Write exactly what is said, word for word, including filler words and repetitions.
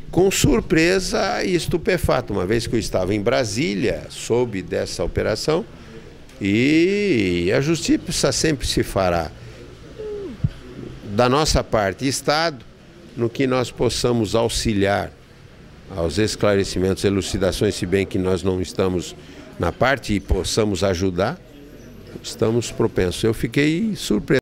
com surpresa e estupefato, uma vez que eu estava em Brasília, soube dessa operação, e a justiça sempre se fará da nossa parte, Estado, no que nós possamos auxiliar aos esclarecimentos, elucidações, se bem que nós não estamos na parte e possamos ajudar, estamos propensos. Eu fiquei surpreso.